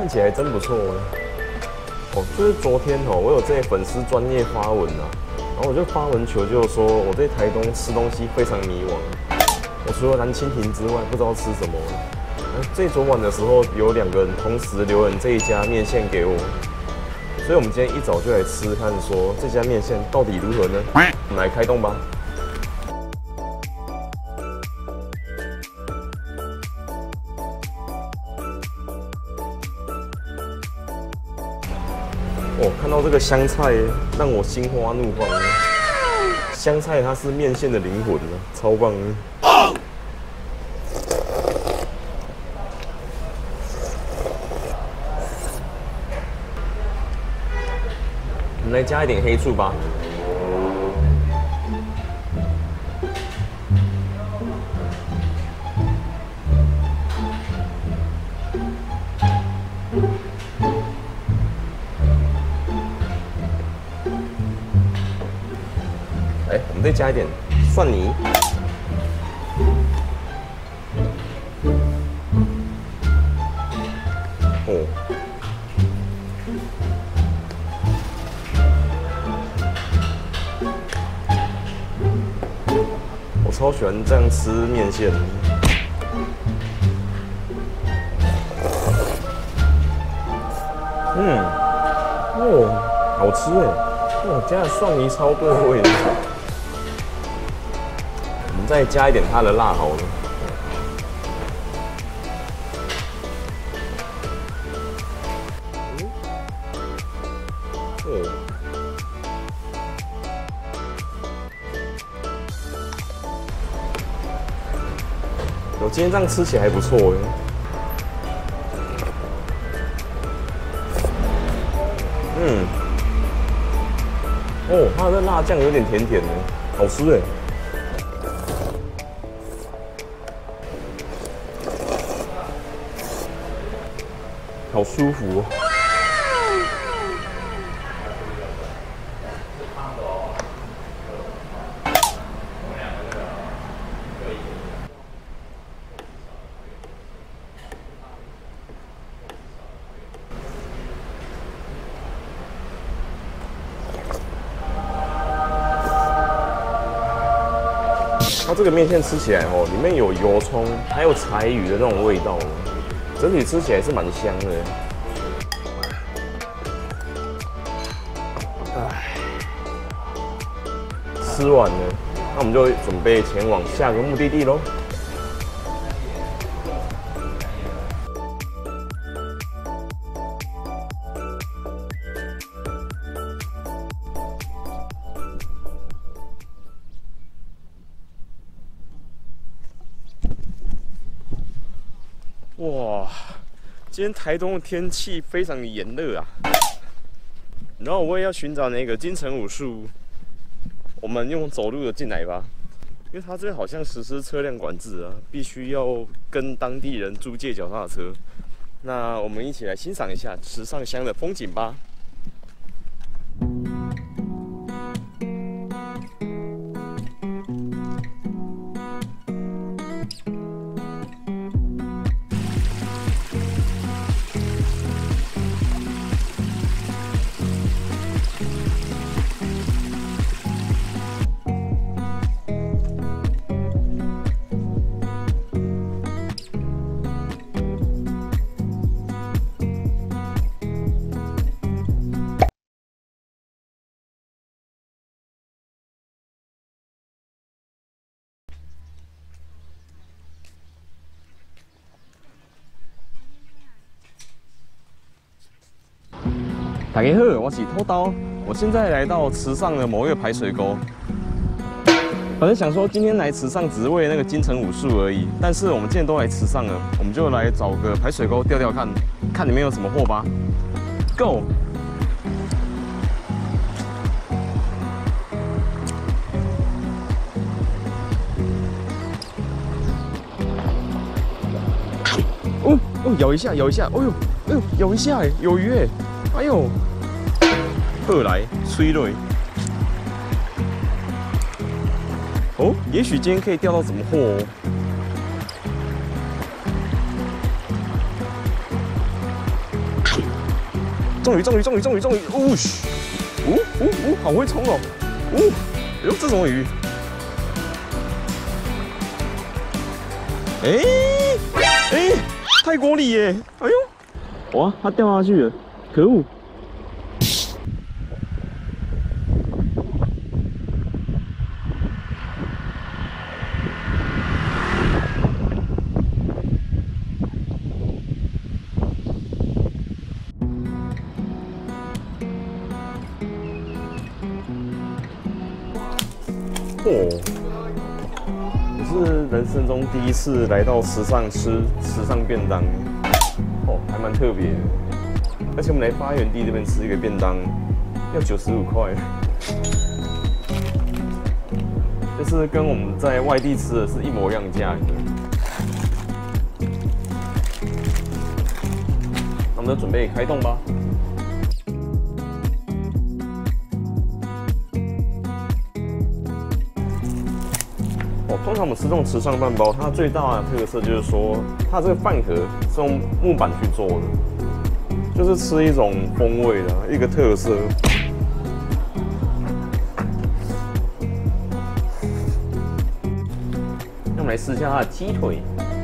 起来真不错哦。就是昨天哦，我有在粉丝专页发文啊，然后我就发文求救说，我在台东吃东西非常迷惘，我除了蓝蜻蜓之外，不知道吃什么。在昨晚的时候，有2个人同时留言这一家面线给我，所以我们今天一早就来吃看，说这家面线到底如何呢？我们来开动吧。哦，看到这个香菜，让我心花怒放。香菜它是面线的灵魂啊，超棒的。我们来加一点黑醋吧。我们再加一点蒜泥。哦。我超喜欢这样吃面线。哦，好吃哎！哇，加的蒜泥超对味的。我们再加一点它的辣好了。我今天这样吃起来还不错哎。哦，它的辣酱有点甜甜的，好吃哎。好舒服哦。它这个面线吃起来哦，里面有油葱，还有柴鱼的那种味道，整体吃起来是蛮香的。吃完了，那我们就准备前往下个目的地喽。哇，今天台东的天气非常的炎热啊。然后我也要寻找那个金城武树，我们用走路的进来吧，因为它这边好像实施车辆管制啊，必须要跟当地人租借脚踏车。那我们一起来欣赏一下池上乡的风景吧。大家好，我是偷刀。我现在来到池上的某一个排水沟。本来想说今天来池上只是为那个金城武树而已，但是我们既然都来池上了，我们就来找个排水沟钓钓看，看里面有什么货吧。Go！ 哦，咬一下，咬一下，哦呦，哎呦，咬一下哎，有鱼哎，哎呦，好来，吹落。哦，也许今天可以钓到什么货哦。 终于！呜嘘！好会冲哦！哎呦，这什么鱼？泰国鲤耶！哎呦，哇，它掉下去了，可恶！我是人生中第一次来到池上吃池上便当，还蛮特别的。而且我们来发源地这边吃一个便当要95块，就是跟我们在外地吃的是一模一样的价格。那我们就准备开动吧。通常我们吃这种池上饭包，它最大的特色就是说，它这个饭盒是用木板去做的，就是吃一种风味的一个特色。那我们来试一下它的鸡腿，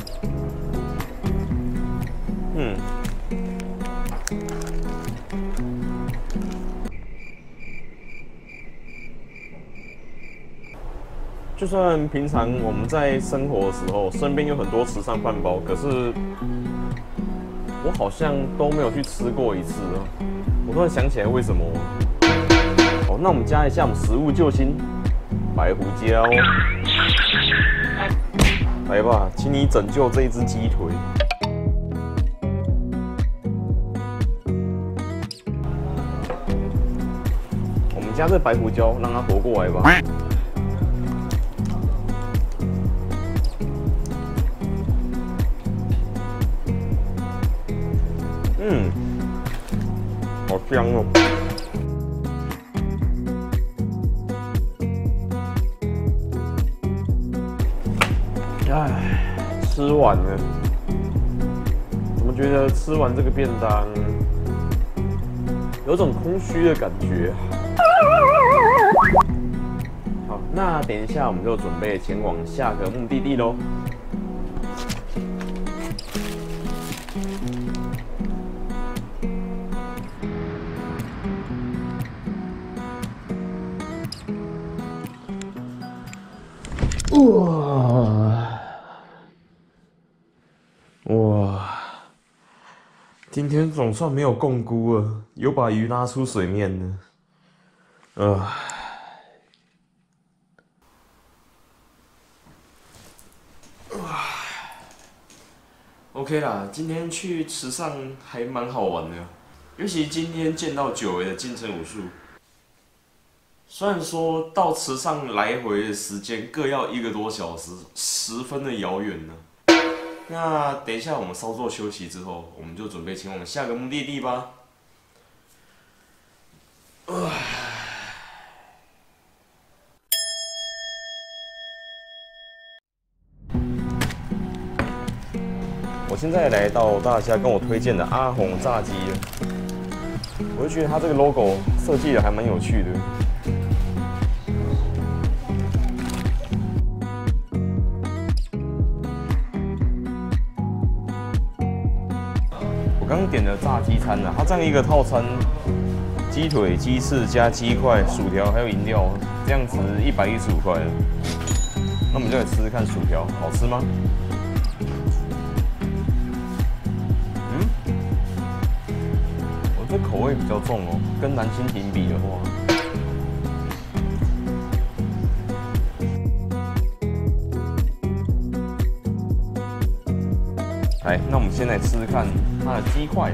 就算平常我们在生活的时候，身边有很多池上饭包，可是我好像都没有去吃过一次哦。我突然想起来为什么。那我们加一下我们食物救星白胡椒，来吧，请你拯救这一只鸡腿。我们加这白胡椒，让它活过来吧。好香哦！吃完了，怎么觉得吃完这个便当有种空虚的感觉？好，那等一下我们就准备前往下个目的地喽。哇！今天总算没有共估了，有把鱼拉出水面了。OK 啦，今天去池上还蛮好玩的，尤其今天见到久违的金城武树。虽然说到池上来回的时间各要1个多小时，十分的遥远呢。那等一下我们稍作休息之后，我们就准备前往下个目的地吧。我现在来到大家跟我推荐的阿红炸鸡了，我就觉得它这个 logo 设计的还蛮有趣的。我刚点的炸鸡餐它这样一个套餐，鸡腿、鸡翅加鸡块、薯条还有饮料，这样子115块了。那我们就来吃吃看薯条，好吃吗？我这口味比较重哦，跟蓝蜻蜓比的话。来，那我们先来吃吃看它的鸡块。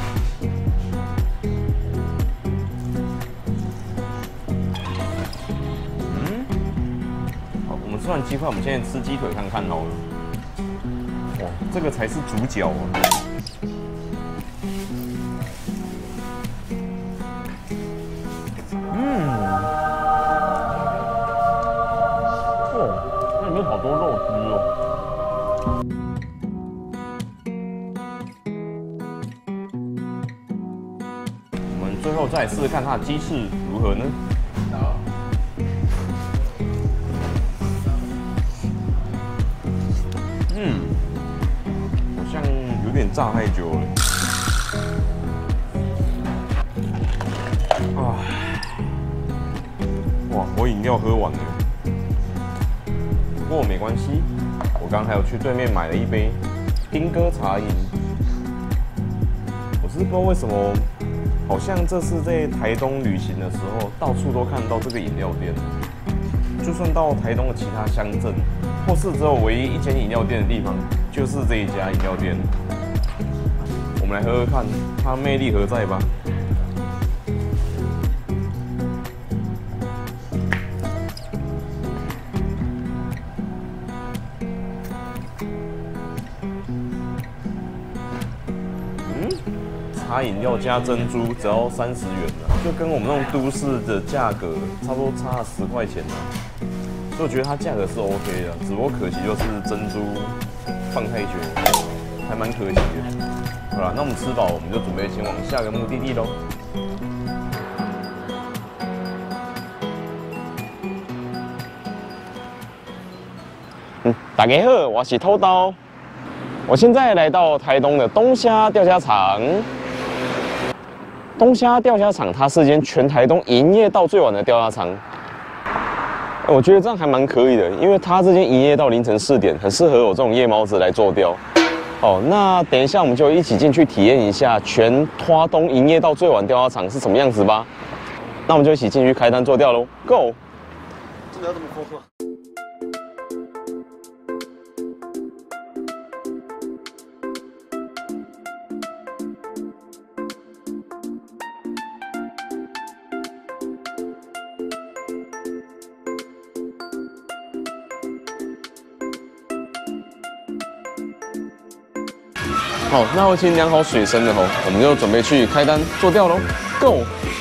好，我们吃完鸡块，我们现在吃鸡腿看看好了。哇，这个才是主角啊！那里面好多肉汁哦。 最后再试试看它的鸡翅如何呢？好。好像有点炸太久了。啊，哇，我饮料喝完了。不过没关系，我刚还有去对面买了一杯丁哥茶饮。我是不知道为什么，好像这次在台东旅行的时候，到处都看到这个饮料店。就算到台东的其他乡镇，或是只有唯一一间饮料店的地方，就是这一家饮料店。我们来喝喝看，它魅力何在吧？茶饮料加珍珠只要30元了，就跟我们那种都市的价格差不多差了10块钱呢。所以我觉得它价格是 OK 的，只不过可惜就是珍珠放太久，还蛮可惜的。好啦，那我们吃饱，我们就准备前往下个目的地喽。大家好，我是偷刀。我现在来到台东的东虾钓虾场。东虾钓虾场，它是一间全台东营业到最晚的钓虾场。我觉得这样还蛮可以的，因为它这间营业到凌晨4点，很适合我这种夜猫子来做钓。好，那等一下我们就一起进去体验一下全花东营业到最晚钓虾场是什么样子吧。那我们就一起进去开单做钓喽 ，Go！ 真的要这么空吗？ 好，那我已经量好水深了吼，我们就准备去开单做钓喽 ，Go！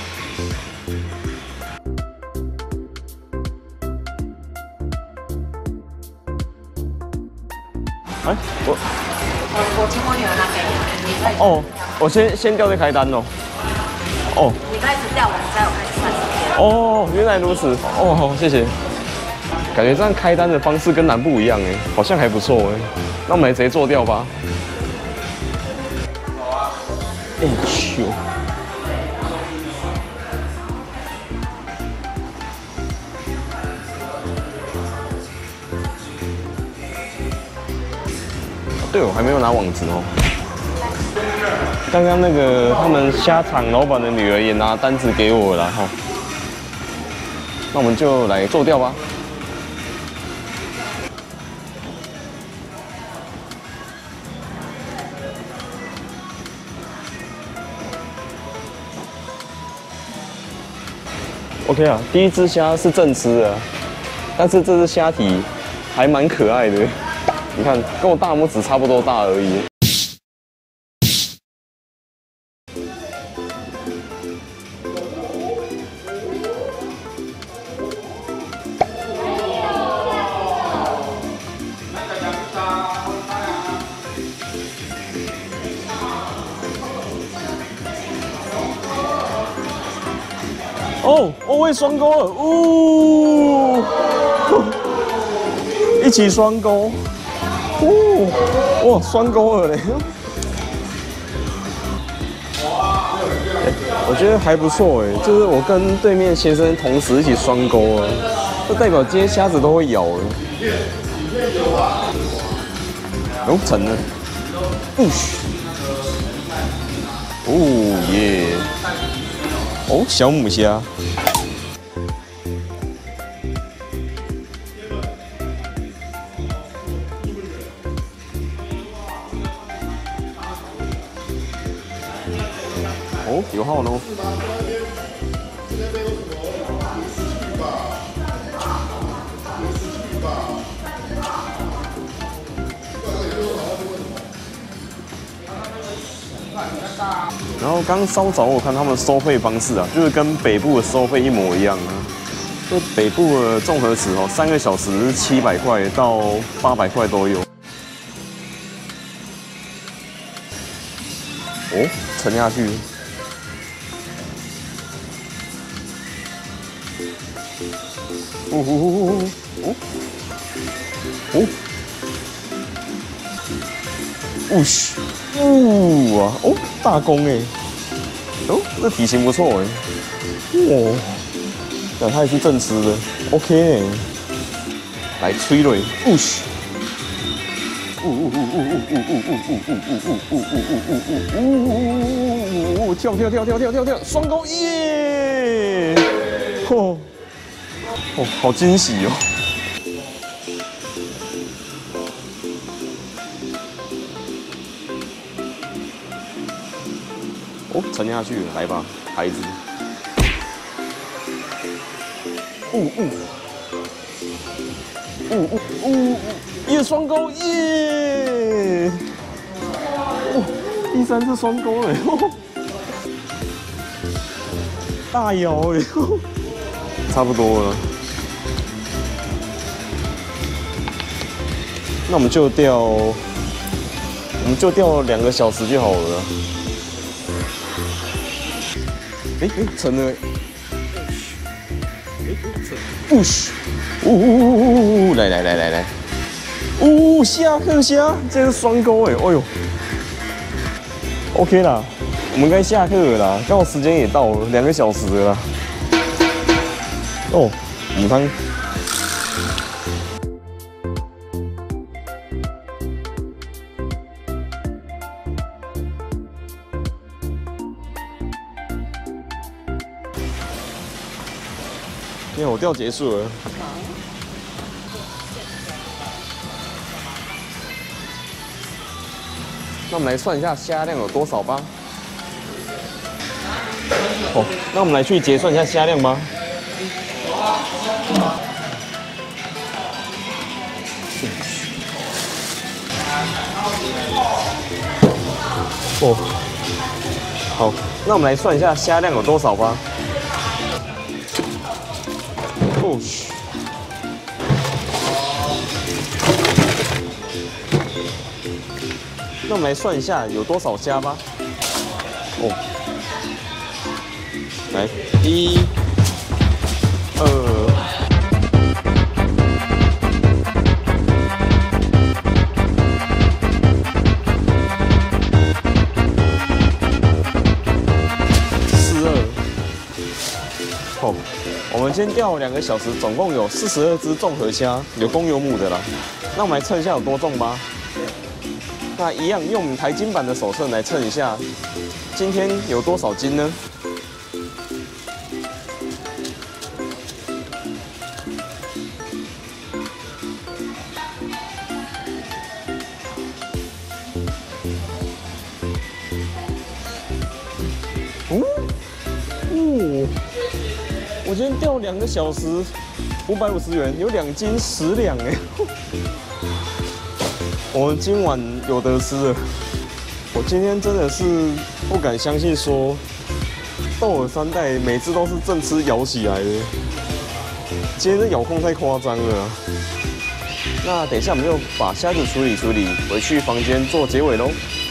哎， 我请我女儿那边。 哦，我先钓再开单哦。哦。 你开始钓完，才有开始算时间。 哦，原来如此。哦，好，谢谢。感觉这样开单的方式跟南部一样哎，好像还不错哎。那我们来直接做钓吧。哎呦！对，我还没有拿网子哦。刚刚那个他们虾场老板的女儿也拿单子给我了哈。那我们就来做钓吧。OK 啊，第一只虾是正吃的，但是这只虾体还蛮可爱的，你看跟我大拇指差不多大而已。哦，我会双钩了，呜、一起双钩，哇，双钩了嘞！我觉得还不错哎，就是我跟对面先生同时一起双钩啊，这代表今天虾子都会咬哎。哦，成了，哦耶！哦，小母虾。哦，有号喽。然后刚稍早我看他们收费方式啊，就是跟北部的收费一模一样啊。就北部的综合池哦，3个小时700块到800块都有。哦，沉下去。 嘘，哇，哦，大功哎，哦，这体型不错哎，哇，那它也是正吃的 ，OK 哎，来吹了，嘘，跳，双钩耶！哦，好惊喜哦！哦，沉下去了，来吧，孩子。耶，双钩耶！第3次双钩了，大摇哎，差不多了。那我们就钓2个小时就好了。沉了。push， 来，下课虾，这是双钩哎，哎呦 ，OK 啦，我们该下课了啦，刚好时间也到了，2个小时了啦。哦，母汤。因为我钓结束了。那我们来算一下虾量有多少吧。哦，那我们来去结算一下虾量吧。哦，好，那我们来算一下虾量有多少吧。那我们来算一下有多少虾吧。哦，来1、2。哦，我们先钓2个小时，总共有42只综合虾，有公有母的啦。那我们来称一下有多重吧。那一样用我们台金版的手秤来称一下，今天有多少斤呢？我今天钓2个小时，550元，有2斤10两哎。我们今晚有得吃了。我今天真的是不敢相信，说豆耳3代每次都是正吃咬起来的。今天这咬控太夸张了啊。那等一下我们就把虾子处理，回去房间做结尾喽。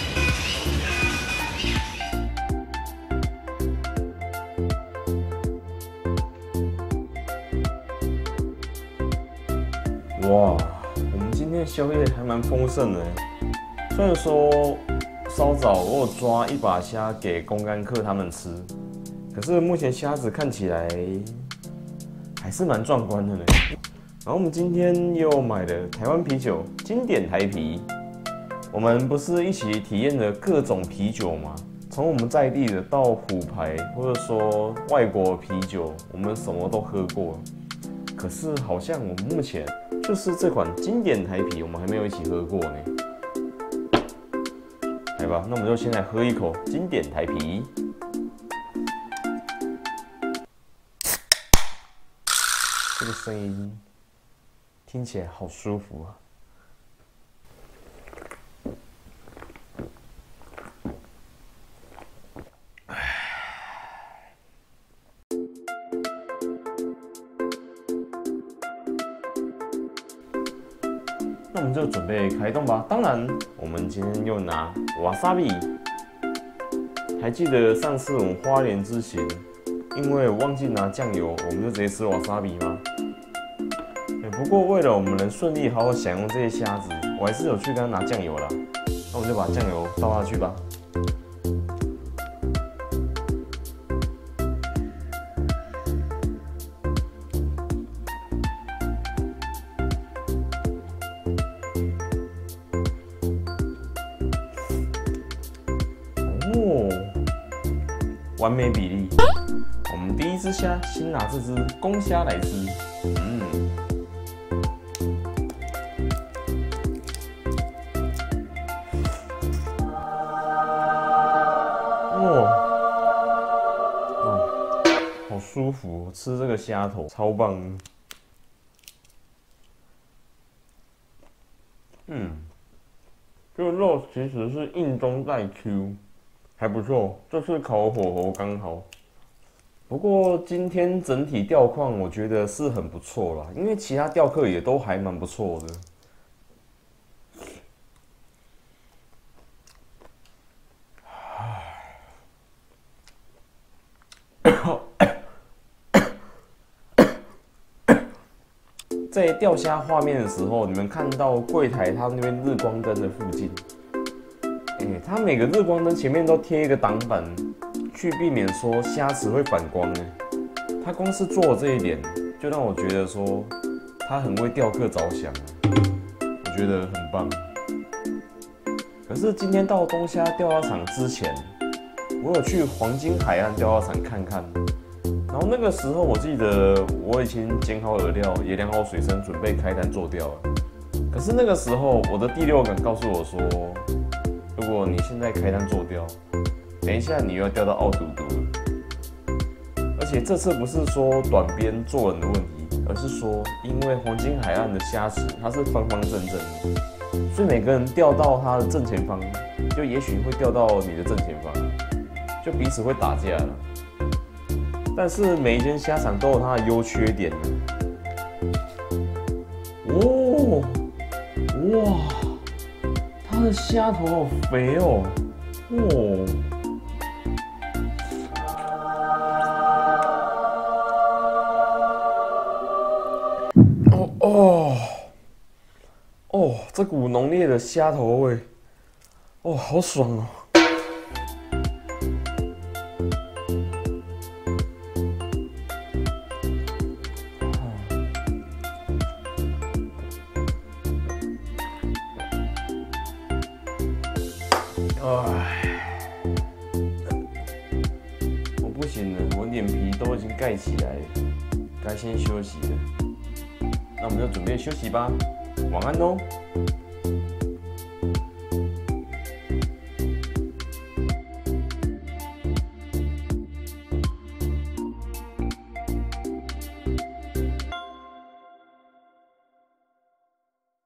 哇，我们今天的宵夜还蛮丰盛的。虽然说稍早我有抓1把虾给公干客他们吃，可是目前虾子看起来还是蛮壮观的呢。然后我们今天又买了台湾啤酒，经典台啤。我们不是一起体验了各种啤酒吗？从我们在地的到虎牌，或者说外国啤酒，我们什么都喝过。可是好像我们目前就是这款经典台啤，我们还没有一起喝过呢。来吧，那我们就先来喝一口经典台啤。这个声音听起来好舒服啊！那我们就准备开动吧。当然，我们今天又拿瓦萨比。还记得上次我们花莲之行因为我忘记拿酱油，我们就直接吃瓦萨比吗？不过为了我们能顺利好好享用这些虾子，我还是有去跟他拿酱油啦。那我们就把酱油倒下去吧。哦，完美比例。我们第一只虾，先拿这只公虾来吃。好舒服，吃这个虾头超棒。这个肉其实是硬中带 Q， 还不错。这次烤火候刚好。不过今天整体钓况我觉得是很不错啦，因为其他钓客也都还蛮不错的。在钓虾画面的时候，你们看到柜台它那边日光灯的附近，它每个日光灯前面都贴一个挡板，去避免说虾池会反光。它光是做了这一点，就让我觉得说它很为钓客着想，我觉得很棒。可是今天到东虾钓虾场之前，我有去黄金海岸钓虾场看看。然后那个时候，我记得我已经捡好饵料，也量好水深，准备开单做钓了。可是那个时候，我的第六感告诉我说，如果你现在开单做钓，等一下你又要钓到奥嘟嘟了。而且这次不是说短边做人的问题，而是说因为黄金海岸的虾池它是方方正正的，所以每个人钓到他的正前方，就也许会钓到你的正前方，就彼此会打架了。但是每一间虾场都有它的优缺点。哦，哇，它的虾头好肥哦，这股浓烈的虾头味，好爽哦。我不行了，我脸皮都已经盖起来了，该先休息了。那我们就准备休息吧，晚安喽。